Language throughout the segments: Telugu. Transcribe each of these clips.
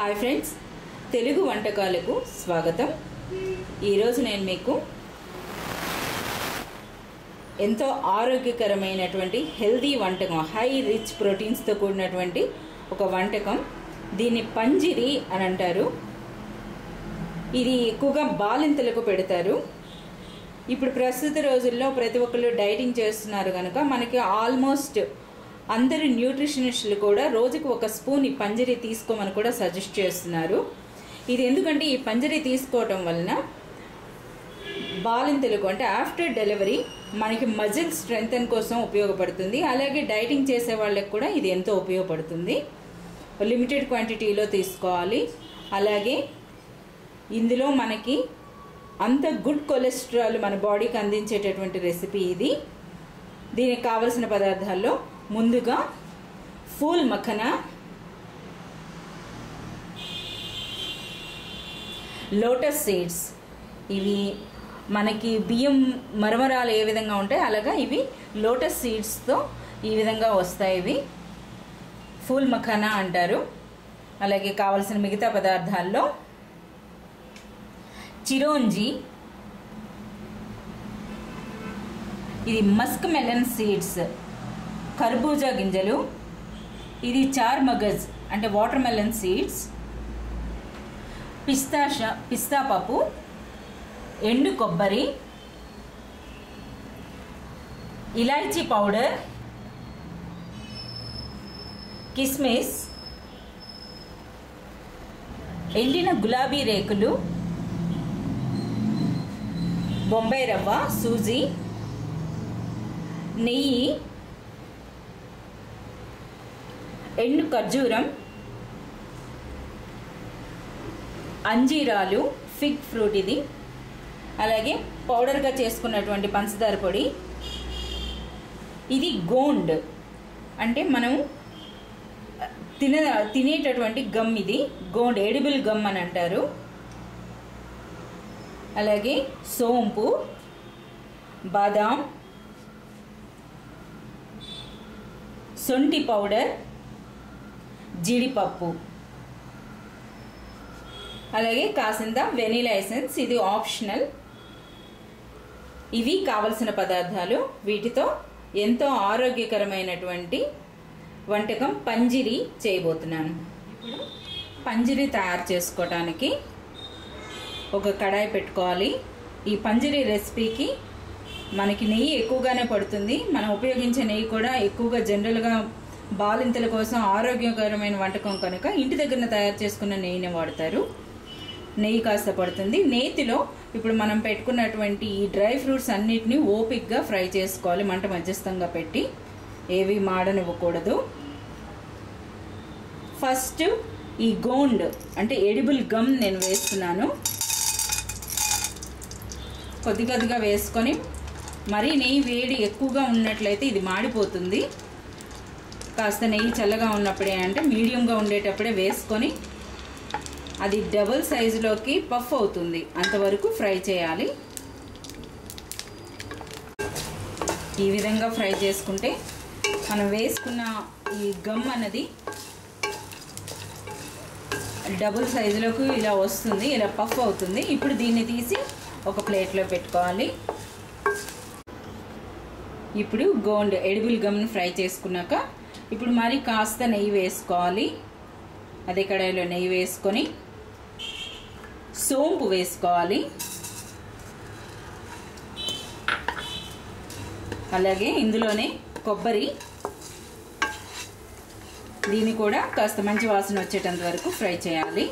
హాయ్ ఫ్రెండ్స్, తెలుగు వంటకాలకు స్వాగతం. ఈరోజు నేను మీకు ఎంతో ఆరోగ్యకరమైనటువంటి హెల్దీ వంటకం, హై రిచ్ ప్రోటీన్స్తో కూడినటువంటి ఒక వంటకం. దీన్ని పంజిరి అని అంటారు. ఇది ఎక్కువగా బాలింతలకు పెడతారు. ఇప్పుడు ప్రస్తుత రోజుల్లో ప్రతి ఒక్కళ్ళు డైటింగ్ చేస్తున్నారు కనుక మనకి ఆల్మోస్ట్ అందరు న్యూట్రిషనిస్టులు కూడా రోజుకు ఒక స్పూన్ ఈ పంజరీ తీసుకోమని కూడా సజెస్ట్ చేస్తున్నారు. ఇది ఎందుకంటే ఈ పంజరీ తీసుకోవటం వలన బాలింతలకు అంటే ఆఫ్టర్ డెలివరీ మనకి మజిల్ స్ట్రెంగ్తన్ కోసం ఉపయోగపడుతుంది. అలాగే డైటింగ్ చేసే వాళ్ళకి కూడా ఇది ఎంతో ఉపయోగపడుతుంది. లిమిటెడ్ క్వాంటిటీలో తీసుకోవాలి. అలాగే ఇందులో మనకి అంత గుడ్ కొలెస్ట్రాల్ మన బాడీకి అందించేటటువంటి రెసిపీ ఇది. దీనికి కావలసిన పదార్థాల్లో ముందుగా ఫూల్ మఖనా, లోటస్ సీడ్స్. ఇవి మనకి బియ్యం మరమరాలు ఏ విధంగా ఉంటాయి అలాగా ఇవి లోటస్ సీడ్స్తో ఈ విధంగా వస్తాయి. ఇవి ఫూల్ మఖనా అంటారు. అలాగే కావలసిన మిగతా పదార్థాల్లో చిరోంజి, ఇది మస్క్ మెలన్ సీడ్స్, కర్బూజా గింజలు, ఇది చార్ మగజ్ అంటే వాటర్ మెలన్ సీడ్స్, పిస్తా పప్పు, ఎండు కొబ్బరి, ఇలాచీ పౌడర్, కిస్మిస్, ఎండిన గులాబీ రేకులు, బొంబాయి రవ్వ, సూజీ, నెయ్యి, ఎండు ఖర్జూరం, అంజీరాలు, ఫిగ్ ఫ్రూట్ ఇది, అలాగే పౌడర్గా చేసుకున్నటువంటి పంచదార పొడి. ఇది గోండ్ అంటే మనం తినేటటువంటి గమ్. ఇది గోండ్, ఎడిబుల్ గమ్ అని అంటారు. అలాగే సోంపు, బాదాం, సొంటి పౌడర్, జీడిపప్పు, అలాగే కాసింత వెనిలా ఎసెన్స్. ఇది ఆప్షనల్. ఇవి కావలసిన పదార్థాలు. వీటితో ఎంతో ఆరోగ్యకరమైనటువంటి వంటకం పంజిరి చేయబోతున్నాను. ఇప్పుడు పంజిరి తయారు చేసుకోవడానికి ఒక కడాయి పెట్టుకోవాలి. ఈ పంజిరి రెసిపీకి మనకి నెయ్యి ఎక్కువగానే పడుతుంది. మనం ఉపయోగించే నెయ్యి కూడా ఎక్కువగా జనరల్గా బాలింతల కోసం ఆరోగ్యకరమైన వంటకం కనుక ఇంటి దగ్గర తయారు చేసుకున్న నెయ్యిని వాడతారు. నెయ్యి కాస్త పడుతుంది. నేతిలో ఇప్పుడు మనం పెట్టుకున్నటువంటి ఈ డ్రై ఫ్రూట్స్ అన్నిటినీ ఓపిక్గా ఫ్రై చేసుకోవాలి. మంట మధ్యస్థంగా పెట్టి, ఏవి మాడనివ్వకూడదు. ఫస్ట్ ఈ గోండ్ అంటే ఎడిబుల్ గమ్ నేను వేస్తున్నాను. కొద్ది కొద్దిగా వేసుకొని, మరీ నెయ్యి వేడి ఎక్కువగా ఉన్నట్లయితే ఇది మాడిపోతుంది. కాస్త నెయ్యి చల్లగా ఉన్నప్పుడే అంటే మీడియంగా ఉండేటప్పుడే వేసుకొని అది డబుల్ సైజులోకి పఫ్ అవుతుంది అంతవరకు ఫ్రై చేయాలి. ఈ విధంగా ఫ్రై చేసుకుంటే మనం వేసుకున్న ఈ గమ్ అన్నది డబుల్ సైజులోకి ఇలా వస్తుంది, ఇలా పఫ్ అవుతుంది. ఇప్పుడు దీన్ని తీసి ఒక ప్లేట్లో పెట్టుకోవాలి. ఇప్పుడు గోండ్ ఎడిబుల్ గమ్ని ఫ్రై చేసుకున్నాక ఇప్పుడు మరి కాస్త నెయ్యి వేసుకోవాలి. అదే కడాయిలో నెయ్యి వేసుకొని సోంపు వేసుకోవాలి. అలాగే ఇందులోనే కొబ్బరి, దీన్ని కూడా కాస్త మంచి వాసన వచ్చేటంత వరకు ఫ్రై చేయాలి.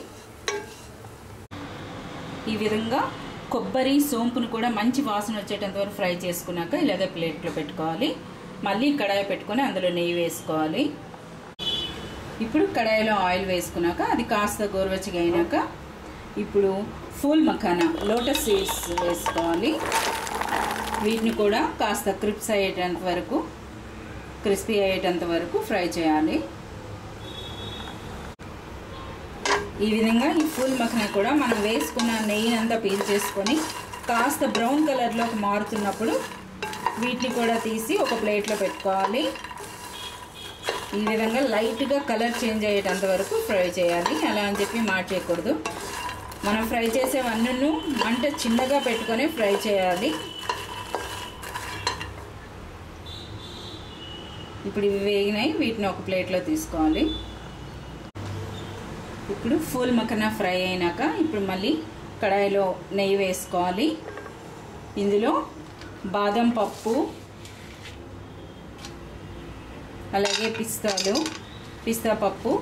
ఈ విధంగా కొబ్బరి, సోంపును కూడా మంచి వాసన వచ్చేటంత వరకు ఫ్రై చేసుకున్నాక ఇలాగే ప్లేట్లో పెట్టుకోవాలి. మళ్ళీ కడాయి పెట్టుకొని అందులో నెయ్యి వేసుకోవాలి. ఇప్పుడు కడాయిలో ఆయిల్ వేసుకున్నాక అది కాస్త గోరువెచ్చగా అయినాక ఇప్పుడు ఫూల్ మఖానా, లోటస్ సీడ్స్ వేసుకోవాలి. వీటిని కూడా కాస్త క్రిస్పీ అయ్యేటంత వరకు ఫ్రై చేయాలి. ఈ విధంగా ఈ ఫూల్ మఖానా కూడా మనం వేసుకున్న నెయ్యి అంతా పీల్ చేసుకొని కాస్త బ్రౌన్ కలర్లోకి మారుతున్నప్పుడు వీటిని కూడా తీసి ఒక ప్లేట్లో పెట్టుకోవాలి. ఈ విధంగా లైట్గా కలర్ చేంజ్ అయ్యేటంత వరకు ఫ్రై చేయాలి. అలా అని చెప్పి మార్చేయకూడదు. మనం ఫ్రై చేసేవన్నీ మంట చిన్నగా పెట్టుకొని ఫ్రై చేయాలి. ఇప్పుడు ఇవి వేగినాయి, వీటిని ఒక ప్లేట్లో తీసుకోవాలి. ఇప్పుడు ఫూల్ మక్కన ఫ్రై అయినాక ఇప్పుడు మళ్ళీ కడాయిలో నెయ్యి వేసుకోవాలి. ఇందులో బాదం పప్పు, అలాగే పిస్తా పప్పు,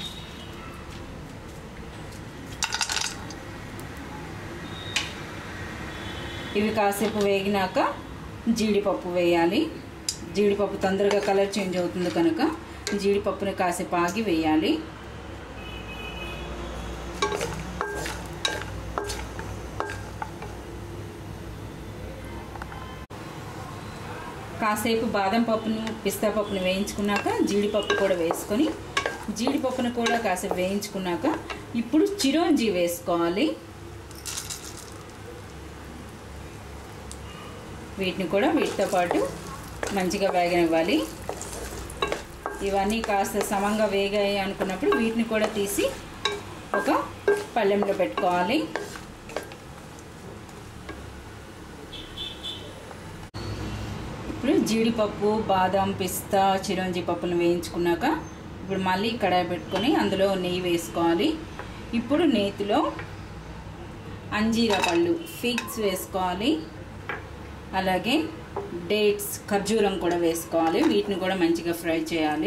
ఇవి కాసేపు వేగినాక జీడిపప్పు వేయాలి. జీడిపప్పు తొందరగా కలర్ చేంజ్ అవుతుంది కనుక జీడిపప్పుని కాసేపు ఆగి వేయాలి. కాసేపు బాదం పప్పును పిస్తా పప్పును వేయించుకున్నాక జీడిపప్పు కూడా వేసుకొని జీడిపప్పును కూడా కాసేపు వేయించుకున్నాక ఇప్పుడు చిరోంజి వేసుకోవాలి. వీటిని కూడా వీటితో పాటు మంచిగా వేగనివ్వాలి. ఇవన్నీ కాస్త సమంగా వేగాయి అనుకున్నప్పుడు వీటిని కూడా తీసి ఒక పళ్ళెంలో పెట్టుకోవాలి. ఇప్పుడు జీడిపప్పు, బాదం, పిస్తా, చిరోంజి పప్పులను వేయించుకున్నాక ఇప్పుడు మళ్ళీ కడాయి పెట్టుకొని అందులో నెయ్యి వేసుకోవాలి. ఇప్పుడు నేతిలో అంజీరా పళ్ళు, ఫిగ్స్ వేసుకోవాలి. అలాగే డేట్స్, ఖర్జూరం కూడా వేసుకోవాలి. వీటిని కూడా మంచిగా ఫ్రై చేయాలి.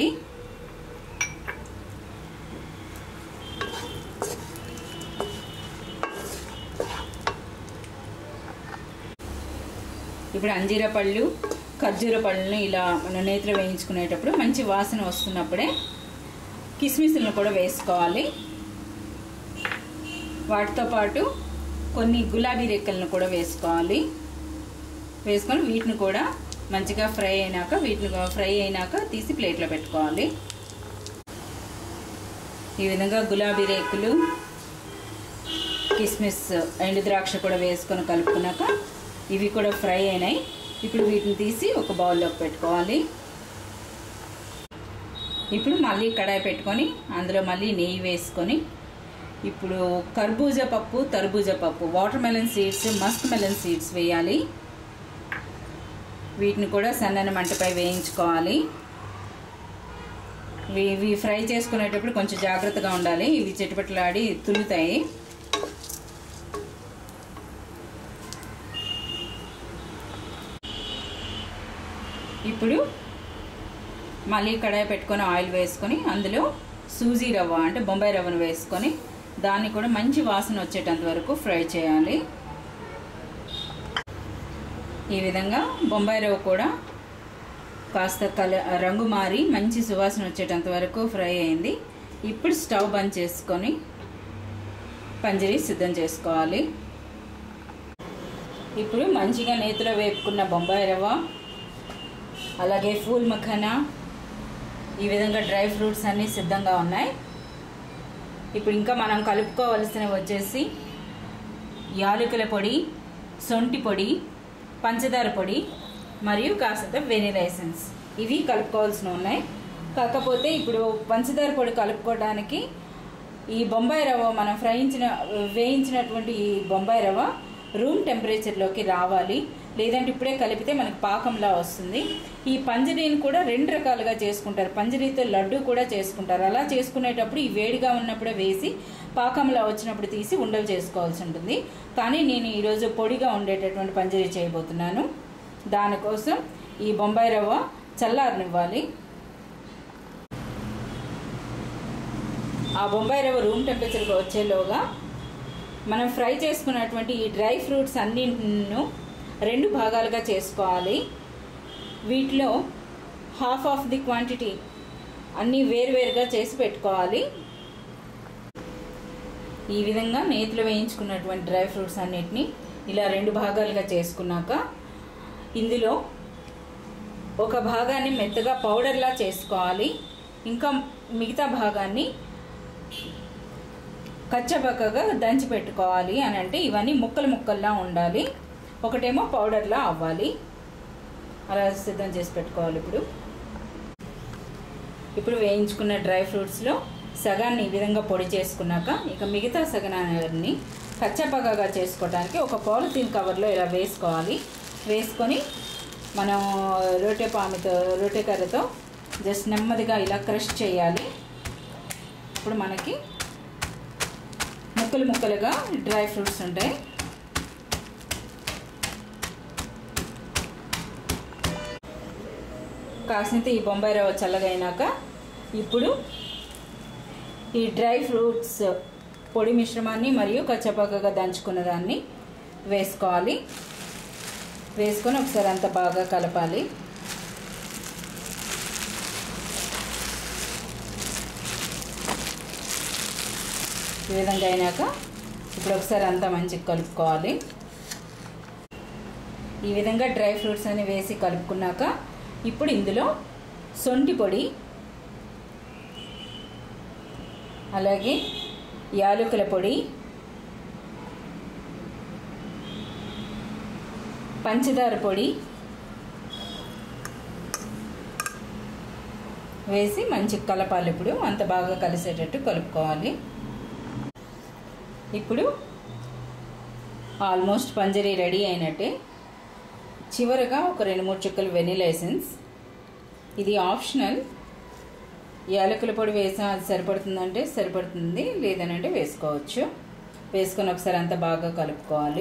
ఇప్పుడు అంజీరా పళ్ళు, ఖర్జూర పళ్ళని ఇలా మనం నేతిలో వేయించుకునేటప్పుడు మంచి వాసన వస్తున్నప్పుడే కిస్మిస్లను కూడా వేసుకోవాలి. వాటితో పాటు కొన్ని గులాబీ రెక్కలను కూడా వేసుకోవాలి. వేసుకొని వీటిని కూడా మంచిగా ఫ్రై అయినాక తీసి ప్లేట్లో పెట్టుకోవాలి. ఈ విధంగా గులాబీ రేకులు, కిస్మిస్, ఎండు ద్రాక్ష కూడా వేసుకొని కలుపుకున్నాక ఇవి కూడా ఫ్రై అయినాయి. ఇప్పుడు వీటిని తీసి ఒక బౌల్లోకి పెట్టుకోవాలి. ఇప్పుడు మళ్ళీ కడాయి పెట్టుకొని అందులో మళ్ళీ నెయ్యి వేసుకొని ఇప్పుడు కర్బూజా పప్పు, తర్బూజా పప్పు, water melon seeds, musk melon seeds వేయాలి. వీటిని కూడా సన్నని మంటపై వేయించుకోవాలి. ఇవి ఫ్రై చేసుకునేటప్పుడు కొంచెం జాగ్రత్తగా ఉండాలి. ఇవి చిటపటలాడి తులుతాయి. ఇప్పుడు మళ్ళీ కడాయి పెట్టుకొని ఆయిల్ వేసుకొని అందులో సూజీ రవ్వ అంటే బొంబాయి రవ్వను వేసుకొని దాన్ని కూడా మంచి వాసన వచ్చేటంత వరకు ఫ్రై చేయాలి. ఈ విధంగా బొంబాయి రవ్వ కూడా కాస్త రంగు మారి మంచి సువాసన వచ్చేటంత వరకు ఫ్రై అయింది. ఇప్పుడు స్టవ్ బంద్ చేసుకొని పంజరీ సిద్ధం చేసుకోవాలి. ఇప్పుడు మంచిగా నేతిలో వేపుకున్న బొంబాయి రవ్వ, అలాగే ఫూల్ మఖానా, ఈ విధంగా డ్రై ఫ్రూట్స్ అన్నీ సిద్ధంగా ఉన్నాయి. ఇప్పుడు ఇంకా మనం కలుపుకోవలసినవి వచ్చేసి యాలకుల పొడి, సొంటి పొడి, పంచదార పొడి మరియు కాస్త వెనిలా ఎసెన్స్, ఇవి కలుపుకోవాల్సినవి ఉన్నాయి. కాకపోతే ఇప్పుడు పంచదార పొడి కలుపుకోవడానికి ఈ బొంబాయి రవ్వ మనం వేయించినటువంటి ఈ బొంబాయి రవ్వ రూమ్ టెంపరేచర్లోకి రావాలి. లేదంటే ఇప్పుడే కలిపితే మనకు పాకంలా వస్తుంది. ఈ పంజరీని కూడా రెండు రకాలుగా చేసుకుంటారు. పంజరీతో లడ్డు కూడా చేసుకుంటారు. అలా చేసుకునేటప్పుడు ఈ వేడిగా ఉన్నప్పుడే వేసి పాకంలా వచ్చినప్పుడు తీసి ఉండలు చేసుకోవాల్సి ఉంటుంది. కానీ నేను ఈరోజు పొడిగా ఉండేటటువంటి పంజరీ చేయబోతున్నాను. దానికోసం ఈ బొంబాయి రవ్వ చల్లారనివ్వాలి. ఆ బొంబాయి రవ్వ రూమ్ టెంపరేచర్కి వచ్చేలోగా మనం ఫ్రై చేసుకున్నటువంటి ఈ డ్రై ఫ్రూట్స్ అన్నింటిను రెండు భాగాలుగా చేసుకోవాలి. వీటిలో హాఫ్ ఆఫ్ ది క్వాంటిటీ అన్నీ వేరువేరుగా చేసి పెట్టుకోవాలి. ఈ విధంగా నేతిలో వేయించుకున్నటువంటి డ్రై ఫ్రూట్స్ అన్నిటిని ఇలా రెండు భాగాలుగా చేసుకున్నాక ఇందులో ఒక భాగాన్ని మెత్తగా పౌడర్లా చేసుకోవాలి. ఇంకా మిగతా భాగాన్ని కచ్చబక్కగా దంచి పెట్టుకోవాలి. అని అంటే ఇవన్నీ ముక్కలు ముక్కల్లా ఉండాలి, ఒకటేమో పౌడర్లా అవ్వాలి. అలా సిద్ధం చేసి పెట్టుకోవాలి. ఇప్పుడు ఇప్పుడు వేయించుకున్న డ్రై ఫ్రూట్స్లో సగాన్ని ఈ విధంగా పొడి చేసుకున్నాక ఇక మిగతా సగాన్ని కచ్చపక్కగా చేసుకోవడానికి ఒక పాలిథీన్ కవర్లో ఇలా వేసుకోవాలి. వేసుకొని మనం రొట్టె కర్రతో జస్ట్ నెమ్మదిగా ఇలా క్రష్ చేయాలి. ఇప్పుడు మనకి ముక్కలు ముక్కలుగా డ్రై ఫ్రూట్స్ ఉంటాయి. కాసింత ఈ బొంబాయి రవ్వ చల్లగైనాక ఇప్పుడు ఈ డ్రై ఫ్రూట్స్ పొడి మిశ్రమాన్ని మరియు కచ్చపక్కగా దంచుకున్న దాన్ని వేసుకోవాలి. వేసుకొని ఒకసారి అంత బాగా కలపాలి. ఈ విధంగా అయినాక ఇప్పుడు ఒకసారి అంతా మంచిగా కలుపుకోవాలి. ఈ విధంగా డ్రై ఫ్రూట్స్ అని వేసి కలుపుకున్నాక ఇప్పుడు ఇందులో సొంటి పొడి, అలాగే యాలకుల పొడి, పంచదార పొడి వేసి మంచిగా కలపాలి. ఇప్పుడు అంత బాగా కలిసేటట్టు కలుపుకోవాలి. ఇప్పుడు ఆల్మోస్ట్ పంజరీ రెడీ అయినట్టే. చివరగా ఒక 2-3 చుక్కలు వెనిలా ఎసెన్స్. ఇది ఆప్షనల్. యాలకుల పొడి వేసా అది సరిపడుతుందంటే సరిపడుతుంది, లేదనంటే వేసుకోవచ్చు. వేసుకొని ఒకసారి అంతా బాగా కలుపుకోవాలి.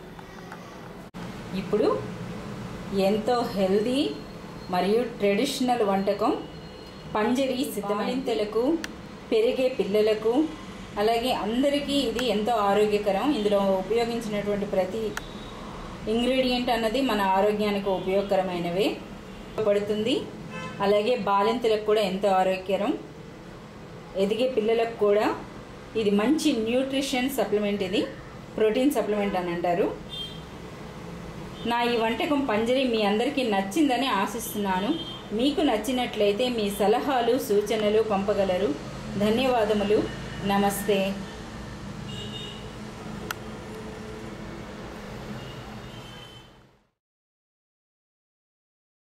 ఇప్పుడు ఎంతో హెల్దీ మరియు ట్రెడిషనల్ వంటకం పంజరీ సిద్ధమైనంతలకు, పెరిగే పిల్లలకు, అలాగే అందరికీ ఇది ఎంతో ఆరోగ్యకరం. ఇందులో ఉపయోగించినటువంటి ప్రతి ఇంగ్రీడియంట్ అన్నది మన ఆరోగ్యానికి ఉపయోగకరమైనవే పడుతుంది. అలాగే బాలింతలకు కూడా ఎంతో ఆరోగ్యకరం. ఎదిగే పిల్లలకు కూడా ఇది మంచి న్యూట్రిషన్ సప్లిమెంట్. ఇది ప్రోటీన్ సప్లిమెంట్ అని అంటారు. నా ఈ వంటకం పంజరీ మీ అందరికీ నచ్చిందని ఆశిస్తున్నాను. మీకు నచ్చినట్లయితే మీ సలహాలు, సూచనలు పంపగలరు. ధన్యవాదములు. నమస్తే.